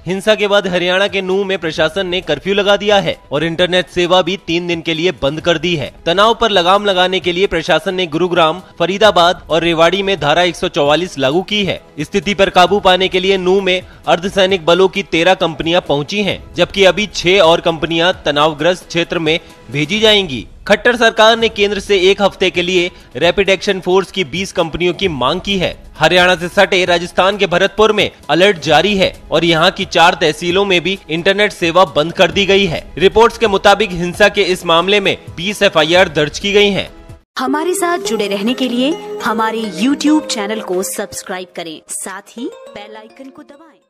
हिंसा के बाद हरियाणा के नूंह में प्रशासन ने कर्फ्यू लगा दिया है और इंटरनेट सेवा भी 3 दिन के लिए बंद कर दी है। तनाव पर लगाम लगाने के लिए प्रशासन ने गुरुग्राम, फरीदाबाद और रेवाड़ी में धारा 144 लागू की है। स्थिति पर काबू पाने के लिए नूंह में अर्धसैनिक बलों की 13 कंपनियां पहुंची हैं, जबकि अभी 6 और कंपनियां तनावग्रस्त क्षेत्र में भेजी जाएंगी। खट्टर सरकार ने केंद्र से 1 हफ्ते के लिए रैपिड एक्शन फोर्स की 20 कंपनियों की मांग की है। हरियाणा से सटे राजस्थान के भरतपुर में अलर्ट जारी है और यहां की 4 तहसीलों में भी इंटरनेट सेवा बंद कर दी गई है। रिपोर्ट्स के मुताबिक हिंसा के इस मामले में 20 FIR दर्ज की गई हैं। हमारे साथ जुड़े रहने के लिए हमारे YouTube चैनल को सब्सक्राइब करें, साथ ही बेल आइकन को दबाएं।